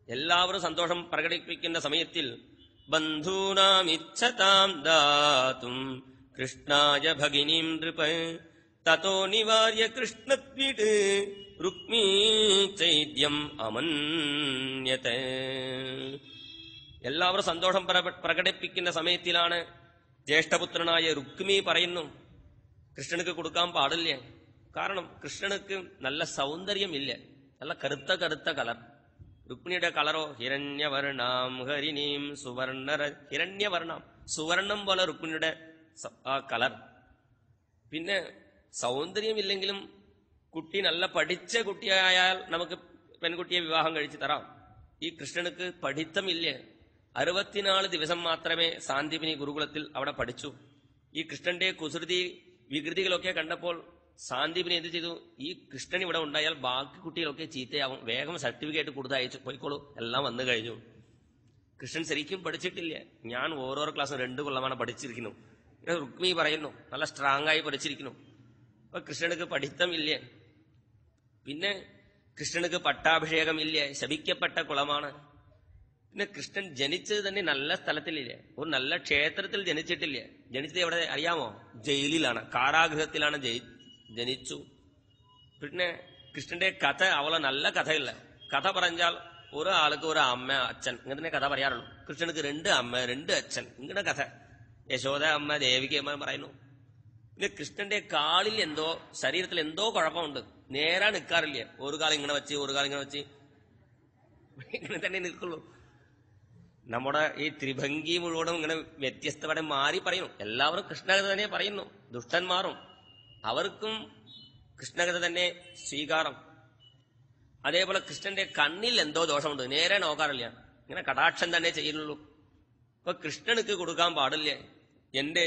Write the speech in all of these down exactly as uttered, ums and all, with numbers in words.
എല്ലാവരും സന്തോഷം പ്രകടിപ്പിക്കുന്ന സമയത്തിൽ ബന്ധൂനാമിച്ഛതാം ദാതും കൃഷ്ണായ ഭഗിനീം നൃപ തതോ നിവാര്യ കൃഷ്ണദ്വിട് രുക്മീ ചൈദ്യം അമന്യത. എല്ലാവരും സന്തോഷം പ്രകടിപ്പിക്കുന്ന സമയത്തിലാണ് ജ്യേഷ്ഠപുത്രനായ രുക്മി പറയുന്നു, കൃഷ്ണനുക്ക് കൊടുക്കാൻ പാടില്ല. കാരണം കൃഷ്ണനുക്ക് നല്ല സൗന്ദര്യമില്ല, നല്ല കറുത്ത കറുത്ത കളർ. രുക്മിണിയുടെ കളറോ ഹിരണ്യവർണാം ഹരിണീം സുവർണ ഹിരണ്യവർണം, സുവർണം പോലെ രുക്മിണിയുടെ ആ കളർ. പിന്നെ സൗന്ദര്യമില്ലെങ്കിലും കുട്ടി നല്ല പഠിച്ച കുട്ടിയായാൽ നമുക്ക് പെൺകുട്ടിയെ വിവാഹം കഴിച്ചു തരാം. ഈ കൃഷ്ണനുക്ക് പഠിത്തമില്ല. അറുപത്തിനാല് ദിവസം മാത്രമേ സാന്ദീപിനി ഗുരുകുലത്തിൽ അവിടെ പഠിച്ചു. ഈ കൃഷ്ണന്റെ കുസൃതി വികൃതികളൊക്കെ കണ്ടപ്പോൾ സാന്ദീപിനി എന്ത് ചെയ്തു, ഈ കൃഷ്ണൻ ഇവിടെ ഉണ്ടായാൽ ബാക്കി കുട്ടികളൊക്കെ ചീത്തയാവും, വേഗം സർട്ടിഫിക്കറ്റ് കൊടുത്ത് അയച്ചു പോയിക്കോളൂ, എല്ലാം വന്നു കഴിഞ്ഞു. കൃഷ്ണൻ ശരിക്കും പഠിച്ചിട്ടില്ല. ഞാൻ ഓരോരോ ക്ലാസ്സും രണ്ടു കൊല്ലമാണ് പഠിച്ചിരിക്കുന്നു. രുക്മി പറയുന്നു നല്ല സ്ട്രോങ് ആയി പഠിച്ചിരിക്കുന്നു. അപ്പൊ കൃഷ്ണനുക്ക് പഠിത്തമില്ല. പിന്നെ കൃഷ്ണനുക്ക് പട്ടാഭിഷേകം ഇല്ല, ശപിക്കപ്പെട്ട കുളമാണ്. പിന്നെ കൃഷ്ണൻ ജനിച്ചത് തന്നെ നല്ല സ്ഥലത്തിലില്ല, ഒരു നല്ല ക്ഷേത്രത്തിൽ ജനിച്ചിട്ടില്ല. ജനിച്ചത് എവിടെ അറിയാമോ? ജയിലിലാണ്, കാരാഗൃഹത്തിലാണ് ജനിച്ചു. പിന്നെ കൃഷ്ണന്റെ കഥ അവളെ നല്ല കഥയില്ല. കഥ പറഞ്ഞാൽ ഒരാൾക്ക് ഒരു അമ്മ അച്ഛൻ ഇങ്ങനെ കഥ പറയാറുള്ളൂ. കൃഷ്ണനുക്ക് രണ്ട് അമ്മ രണ്ട് അച്ഛൻ ഇങ്ങനെ കഥ. യശോദ അമ്മ ദേവിക അമ്മ പറയുന്നു. പിന്നെ കൃഷ്ണന്റെ കാലിൽ എന്തോ ശരീരത്തിൽ എന്തോ കുഴപ്പമുണ്ട്, നേരാ നിൽക്കാറില്ല. ഒരു കാലം ഇങ്ങനെ വെച്ച് ഒരു കാലം ഇങ്ങനെ വെച്ച് ഇങ്ങനെ തന്നെ നിൽക്കുള്ളൂ. നമ്മുടെ ഈ ത്രിഭംഗി മുഴുവനും ഇങ്ങനെ വ്യത്യസ്തമായി മാറി പറയുന്നു. എല്ലാവരും കൃഷ്ണകഥ തന്നെ പറയുന്നു. ദുഷ്ടന്മാരും അവർക്കും കൃഷ്ണകഥ തന്നെ സ്വീകാരം. അതേപോലെ കൃഷ്ണന്റെ കണ്ണിൽ എന്തോ ദോഷമുണ്ട്, നേരെ നോക്കാറില്ല, ഇങ്ങനെ കടാക്ഷം തന്നെ ചെയ്യുന്നുള്ളൂ. അപ്പൊ കൃഷ്ണനുക്ക് കൊടുക്കാൻ പാടില്ല. എന്റെ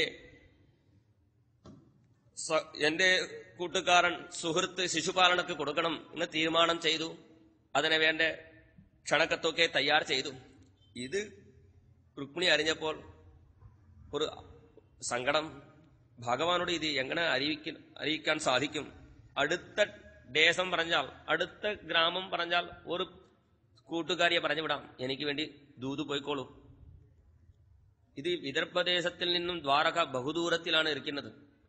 എന്റെ കൂട്ടുകാരൻ സുഹൃത്ത് ശിശുപാലനക്ക് കൊടുക്കണം എന്ന് തീരുമാനം ചെയ്തു. അതിനെ വേണ്ട ക്ഷണക്കത്തൊക്കെ തയ്യാർ ചെയ്തു. ഇത് രുക്മിണി അറിഞ്ഞപ്പോൾ ഒരു സങ്കടം. ഭഗവാനോട് ഇത് എങ്ങനെ അറിയിക്ക അറിയിക്കാൻ സാധിക്കും? അടുത്ത ദേശം പറഞ്ഞാൽ, അടുത്ത ഗ്രാമം പറഞ്ഞാൽ ഒരു കൂട്ടുകാരിയെ പറഞ്ഞുവിടാം, എനിക്ക് വേണ്ടി ദൂത് പോയിക്കോളൂ. ഇത് വിദർഭദേശത്തിൽ നിന്നും ദ്വാരക ബഹുദൂരത്തിലാണ് ഇരിക്കുന്നത്.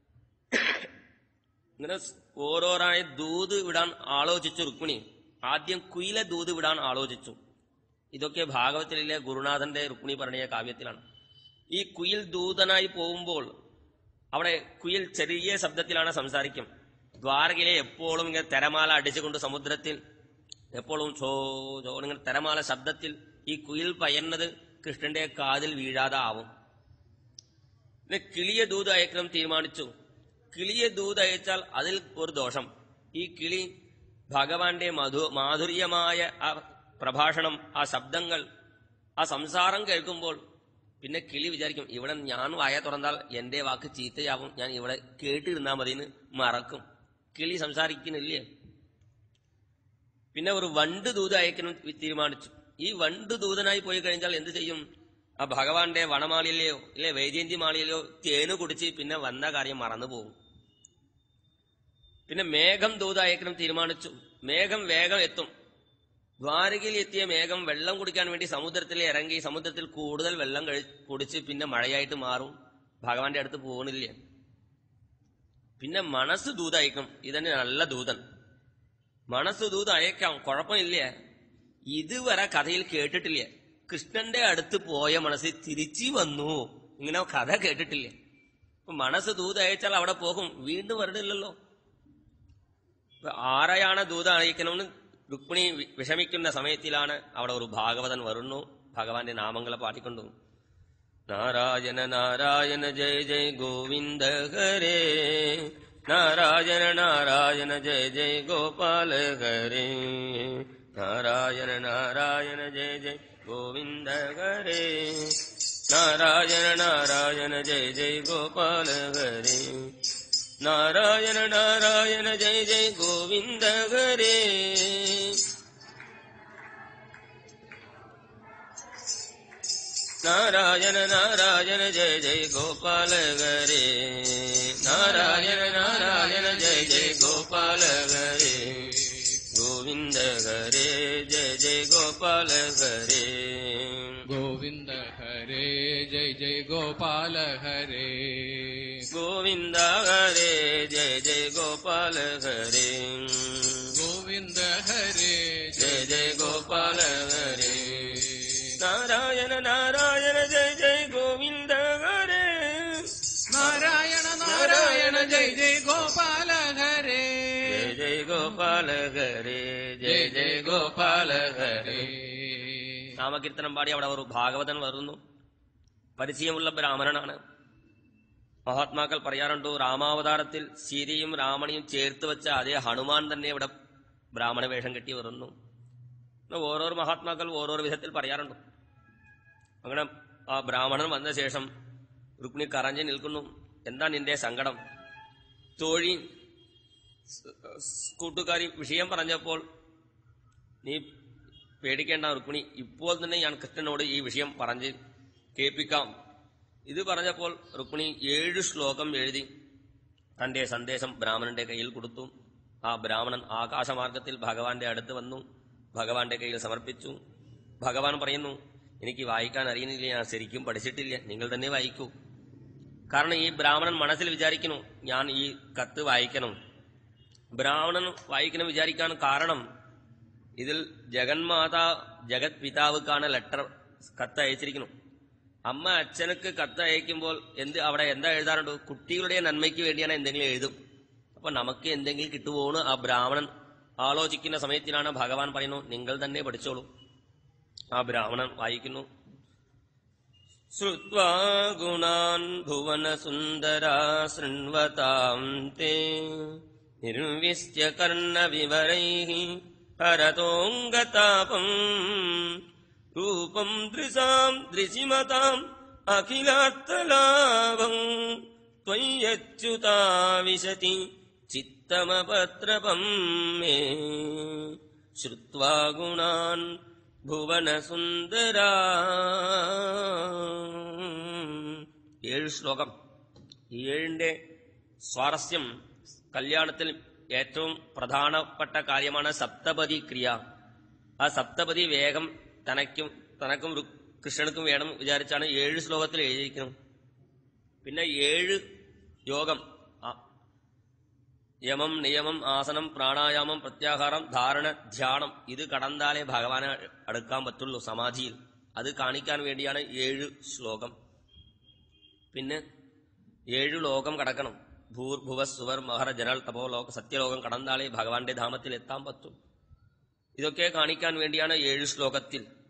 ഇങ്ങനെ ഓരോരായ ദൂത് വിടാൻ ആലോചിച്ചു രുക്മിണി. ആദ്യം കുയിലെ ദൂത് വിടാൻ ആലോചിച്ചു. ഇതൊക്കെ ഭാഗവതത്തിലെ ഗുരുനാഥന്റെ രുക്മിണി പറഞ്ഞ കാവ്യത്തിലാണ്. ഈ കുയിൽ ദൂതനായി പോകുമ്പോൾ അവിടെ കുയിൽ ചെറിയ ശബ്ദത്തിലാണ് സംസാരിക്കും. ദ്വാരകയിലെ എപ്പോഴും ഇങ്ങനെ തിരമാല അടിച്ചുകൊണ്ട് സമുദ്രത്തിൽ എപ്പോഴും ചോ ചോ ഇങ്ങനെ തിരമാല ശബ്ദത്തിൽ ഈ കുയിൽ പയന്നത് കൃഷ്ണന്റെ കാതിൽ വീഴാതെ ആവും. പിന്നെ കിളിയ ദൂത് അയക്കണം തീരുമാനിച്ചു. കിളിയ ദൂത് അയച്ചാൽ അതിൽ ഒരു ദോഷം. ഈ കിളി ഭഗവാന്റെ മധു മാധുര്യമായ ആ പ്രഭാഷണം, ആ ശബ്ദങ്ങൾ, ആ സംസാരം കേൾക്കുമ്പോൾ പിന്നെ കിളി വിചാരിക്കും, ഇവിടെ ഞാൻ വായ തുറന്നാൽ എന്റെ വാക്ക് ചീത്തയാവും, ഞാൻ ഇവിടെ കേട്ടിരുന്നാൽ മതിന്ന് മറക്കും. കിളി സംസാരിക്കുന്നില്ലേ. പിന്നെ ഒരു വണ്ട് ദൂത് അയക്കണം തീരുമാനിച്ചു. ഈ വണ്ട് ദൂതനായി പോയി കഴിഞ്ഞാൽ എന്ത് ചെയ്യും? ആ ഭഗവാന്റെ വനമാളിയിലെയോ ഇല്ലെ വൈജയന്തി മാളിയിലെയോ തേന് കുടിച്ച് പിന്നെ വന്ന കാര്യം മറന്നു പോകും. പിന്നെ മേഘം ദൂത് അയക്കണം തീരുമാനിച്ചു. മേഘം വേഗം എത്തും. ദ്വാരകയിൽ എത്തിയ മേഘം വെള്ളം കുടിക്കാൻ വേണ്ടി സമുദ്രത്തിൽ ഇറങ്ങി സമുദ്രത്തിൽ കൂടുതൽ വെള്ളം കഴി കുടിച്ച് പിന്നെ മഴയായിട്ട് മാറും. ഭഗവാന്റെ അടുത്ത് പോകണില്ല. പിന്നെ മനസ്സ് ദൂത് അയക്കും. ഇതന്നെ നല്ല ദൂതൻ. മനസ്സ് ദൂത് അയക്കാം, കുഴപ്പമില്ല. ഇതുവരെ കഥയിൽ കേട്ടിട്ടില്ല. കൃഷ്ണന്റെ അടുത്ത് പോയ മനസ്സ് തിരിച്ചു വന്നു, ഇങ്ങനെ കഥ കേട്ടിട്ടില്ല. അപ്പൊ മനസ്സ് ദൂത് അയച്ചാൽ അവിടെ പോകും, വീണ്ടും വരണില്ലല്ലോ. ആരെയാണ് ദൂത് അയക്കണമെന്ന് രുക്മിണി വിഷമിക്കുന്ന സമയത്തിലാണ് അവിടെ ഒരു ഭാഗവതൻ വരുന്നു. ഭഗവാന്റെ നാമങ്ങളെ പാടിക്കൊണ്ടു. നാരായണ നാരായണ ജയ ജയ ഗോവിന്ദ ഹരേ, നാരായണ നാരായണ ജയ ജയ ഗോപാല ഹരേ, നാരായണ നാരായണ ജയ ജയ ഗോവിന്ദ ഹരേ, നാരായണ നാരായണ ജയ ജയ ഗോപാല ഹരേ, നാരായണ നാരായണ ജയ ജയ ഗോവിന്ദ ഹരേ. നാരായണ നാരായണ ജയ ജയ ഗോപാല ഹരേ, നാരായണ നാരായണ ജയ ജയ ഗോപാല ഹരേ, ഗോവിന്ദ ഹരേ ജയ ജയ ഗോപാല ഗോപാല ഹരേ ഗോവിന്ദ ഹരേ ജയ ജയ ഗോപാല ഹരേ ഗോവിന്ദ ഹരേ ജയ ജയ ഗോപാല ഹരേ ഗോവിന്ദ ഹരേ ജയ ജയ ഗോപാല ഹരേ നാരായണ നാരായണ ജയ ജയ ഗോവിന്ദ ഹരേ നാരായണ നാരായണ ജയ ജയ ഗോപാല ഹരേ ജയ ജയ ഗോപാല ഹരേ ജയ ജയ ഗോപാല ഹരേ. നാമകീർത്തനം പാടി അവിടെ ഒരു ഭാഗവതൻ വരുന്നു. പരിചയമുള്ള ബ്രാഹ്മണനാണ്. മഹാത്മാക്കൾ പറയാറുണ്ട്, രാമാവതാരത്തിൽ സീതയും രാമണിയും ചേർത്ത് വെച്ച അതേ ഹനുമാൻ തന്നെ ഇവിടെ ബ്രാഹ്മണ വേഷം കെട്ടി വരുന്നു. ഓരോരോ മഹാത്മാക്കൾ ഓരോരോ വിധത്തിൽ പറയാറുണ്ട്. അങ്ങനെ ആ ബ്രാഹ്മണൻ വന്ന ശേഷം രുക്മിണി കരഞ്ഞു നിൽക്കുന്നു. എന്താ നിന്റെ സങ്കടം? തോഴി കൂട്ടുകാരി വിഷയം പറഞ്ഞപ്പോൾ നീ പേടിക്കേണ്ട രുക്മിണി, ഇപ്പോൾ തന്നെ ഞാൻ കൃഷ്ണനോട് ഈ വിഷയം പറഞ്ഞ് കേൾപ്പിക്കാം. ഇത് പറഞ്ഞപ്പോൾ രുക്മിണി ഏഴ് ശ്ലോകം എഴുതി തന്റെ സന്ദേശം ബ്രാഹ്മണന്റെ കയ്യിൽ കൊടുത്തു. ആ ബ്രാഹ്മണൻ ആകാശമാർഗത്തിൽ ഭഗവാന്റെ അടുത്ത് വന്നു, ഭഗവാന്റെ കയ്യിൽ സമർപ്പിച്ചു. ഭഗവാൻ പറയുന്നു, എനിക്ക് വായിക്കാൻ അറിയുന്നില്ല, ഞാൻ ശരിക്കും പഠിച്ചിട്ടില്ല, നിങ്ങൾ തന്നെ വായിക്കൂ. കാരണം ഈ ബ്രാഹ്മണൻ മനസ്സിൽ വിചാരിക്കുന്നു, ഞാൻ ഈ കത്ത് വായിക്കണം. ബ്രാഹ്മണൻ വായിക്കണം വിചാരിക്കാൻ കാരണം, ഇതിൽ ജഗന്മാതാ ജഗത് പിതാവുക്കാണ് ലെറ്റർ കത്ത് അയച്ചിരിക്കുന്നു. അമ്മ അച്ഛനക്ക് കത്ത് അയക്കുമ്പോൾ എന്ത് അവിടെ എന്താ എഴുതാറുണ്ട്? കുട്ടികളുടെ നന്മയ്ക്ക് വേണ്ടിയാണ് എന്തെങ്കിലും എഴുതും. അപ്പൊ നമുക്ക് എന്തെങ്കിലും കിട്ടുമോന്ന് ആ ബ്രാഹ്മണൻ ആലോചിക്കുന്ന സമയത്തിലാണ് ഭഗവാൻ പറയുന്നു, നിങ്ങൾ തന്നെ പഠിച്ചോളൂ. ആ ബ്രാഹ്മണൻ വായിക്കുന്നു. ശ്രുത്വാ ഗുണാൻ ഭുവന സുന്ദരാ ശൃണ്വതാം തേ നിർവിശ്യ കർണ വിവരൈഃ ഹരതോംഗതാപം രൂപം ദൃശാം ദൃശിമതാം അഖിലാർത്ഥലാഭം ത്വയ്യച്യുതാ വിശതി ചിത്തമപത്രപം മേ ശ്രുത്വാ ഗുണാൻ ഭുവന സുന്ദരാ. ഏഴ് ശ്ലോകം. ഈ ഏഴിന്റെ സ്വാരസ്യം, കല്യാണത്തിൽ ഏറ്റവും പ്രധാനപ്പെട്ട കാര്യമാണ് സപ്തപതി ക്രിയ. ആ സപ്തപതി വേഗം തനക്കും തനക്കും കൃഷ്ണനുക്കും വേണം വിചാരിച്ചാണ് ഏഴ് ശ്ലോകത്തിൽ എഴുതിയിരിക്കുന്നത്. പിന്നെ ഏഴ് യോഗം, യമം നിയമം ആസനം പ്രാണായാമം പ്രത്യാഹാരം ധാരണ ധ്യാനം, ഇത് കടന്നാലേ ഭഗവാനെ അടുക്കാൻ പറ്റുള്ളൂ സമാധിയിൽ. അത് കാണിക്കാൻ വേണ്ടിയാണ് ഏഴ് ശ്ലോകം. പിന്നെ ഏഴു ലോകം കടക്കണം. ഭൂർ ഭുവ സുവർ മഹർ ജനൽ തപോ ലോക സത്യലോകം കടന്നാലേ ഭഗവാന്റെ ധാമത്തിൽ എത്താൻ പറ്റും. ഇതൊക്കെ കാണിക്കാൻ വേണ്ടിയാണ് ഏഴ് ശ്ലോകത്തിൽ